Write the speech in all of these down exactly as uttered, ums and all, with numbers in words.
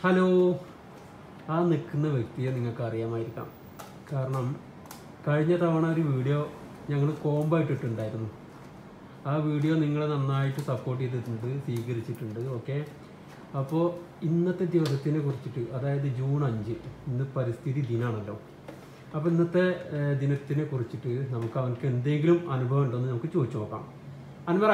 Hello, ആ നിൽക്കുന്ന വ്യക്തിയെ നിങ്ങൾക്ക് അറിയാമായിരിക്കാം. കാരണം കഴിഞ്ഞ തവണ ഒരു വീഡിയോ ഞങ്ങൾ കോംബോ ഇട്ടിട്ടുണ്ടായിരുന്നു. ആ വീഡിയോ നിങ്ങൾ നന്നായിട്ട് സപ്പോർട്ട് ചെയ്തിട്ടുണ്ട്, സ്വീകരിച്ചിട്ടുണ്ട്. ഓക്കെ, അപ്പോൾ ഇന്നത്തെ ദിവസത്തിനെ കുറിച്ചിട്ട്, അതായത് ജൂൺ അഞ്ച്, ഇന്ന് പരിസ്ഥിതി ദിനമാണല്ലോ. അപ്പോൾ ഇന്നത്തെ ദിനത്തിനെ കുറിച്ചിട്ട് നമുക്ക് അവർക്ക് എന്തെങ്കിലും അനുഭവം ഉണ്ടോയെന്ന് നമുക്ക് ചോദിച്ചു നോക്കാം. അൻവറ,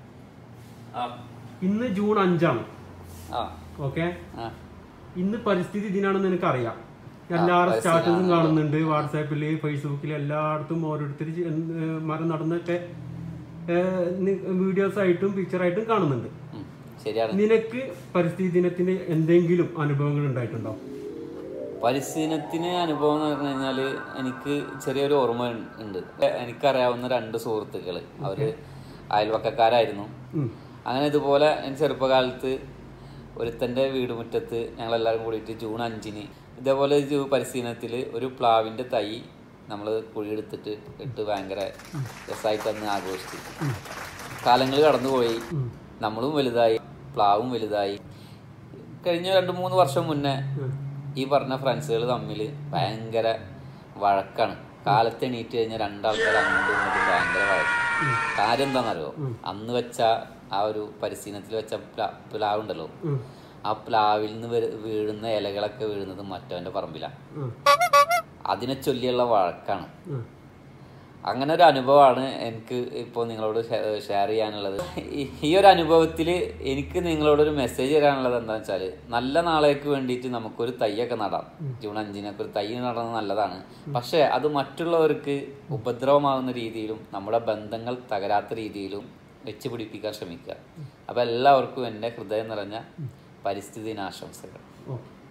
ഇന്ന് ജൂൺ അഞ്ചാണ്. ഓക്കെ, ഇന്ന് പരിസ്ഥിതി ദിനാണെന്ന് എനിക്കറിയാം. എല്ലാവരും സ്റ്റാറ്റസും കാണുന്നുണ്ട്, വാട്സാപ്പിൽ, ഫേസ്ബുക്കിൽ, എല്ലായിടത്തും ഓരോരുത്തർ മരം നടന്നൊക്കെ വീഡിയോസ് ആയിട്ടും പിക്ചറായിട്ടും കാണുന്നുണ്ട്. നിനക്ക് പരിസ്ഥിതി ദിനത്തിന് എന്തെങ്കിലും അനുഭവങ്ങൾ ഉണ്ടായിട്ടുണ്ടോ? പരിസ്ഥിതി ദിനത്തിന് അനുഭവം എന്ന് പറഞ്ഞു കഴിഞ്ഞാൽ എനിക്ക് ചെറിയൊരു ഓർമ്മ ഉണ്ട്. എനിക്കറിയാവുന്ന രണ്ട് സുഹൃത്തുക്കൾ, അവര് അയൽവക്കക്കാരായിരുന്നു. അങ്ങനെ ഇതുപോലെ എൻ്റെ ചെറുപ്പകാലത്ത് ഒരുത്തൻ്റെ വീട് മുറ്റത്ത് ഞങ്ങളെല്ലാവരും കൂടിയിട്ട് ജൂൺ അഞ്ചിന് ഇതേപോലെ പരിസ്ഥിതി ദിനത്തിൽ ഒരു പ്ലാവിൻ്റെ തൈ നമ്മൾ കുഴിയെടുത്തിട്ട് ഇട്ട് ഭയങ്കര രസമായിട്ട് അന്ന് ആഘോഷിച്ചു. കാലങ്ങൾ കടന്നുപോയി, നമ്മളും വലുതായി, പ്ലാവും വലുതായി. കഴിഞ്ഞ രണ്ട് മൂന്ന് വർഷം മുന്നേ ഈ പറഞ്ഞ ഫ്രണ്ട്സുകൾ തമ്മിൽ ഭയങ്കര വഴക്കാണ്. കാലത്ത് എണീറ്റ് കഴിഞ്ഞാൽ രണ്ടാൾക്കാർ അങ്ങോട്ടും ഇങ്ങോട്ടും ഭയങ്കര വഴക്ക്. കാര്യം എന്താണെന്നറിയോ, അന്ന് വെച്ച ആ ഒരു പരിസ്ഥിതിത്തിൽ വെച്ച പ്ലാ പ്ലാവുണ്ടല്ലോ, ആ പ്ലാവിൽ നിന്ന് വീഴുന്ന ഇലകളൊക്കെ വീഴുന്നത് മറ്റവന്റെ പറമ്പിലാണ്. അതിനെ ചൊല്ലിയുള്ള വഴക്കാണ്. അങ്ങനെ ഒരു അനുഭവമാണ് എനിക്ക് ഇപ്പോൾ നിങ്ങളോട് ഷെയർ ചെയ്യാനുള്ളത്. ഈ ഒരു അനുഭവത്തിൽ എനിക്ക് നിങ്ങളോടൊരു മെസ്സേജ് തരാനുള്ളത് എന്താണെന്ന് വെച്ചാൽ, നല്ല നാളേക്ക് വേണ്ടിയിട്ട് നമുക്കൊരു തൈയൊക്കെ നടാം. ജൂൺ അഞ്ചിനൊക്കെ ഒരു തൈ നടുന്നത് നല്ലതാണ്. പക്ഷേ അത് മറ്റുള്ളവർക്ക് ഉപദ്രവമാകുന്ന രീതിയിലും നമ്മുടെ ബന്ധങ്ങൾ തകരാത്ത രീതിയിലും വെച്ച് പിടിപ്പിക്കാൻ ശ്രമിക്കുക. അപ്പോൾ എല്ലാവർക്കും എൻ്റെ ഹൃദയം നിറഞ്ഞ പരിസ്ഥിതി ദിനാശംസകൾ.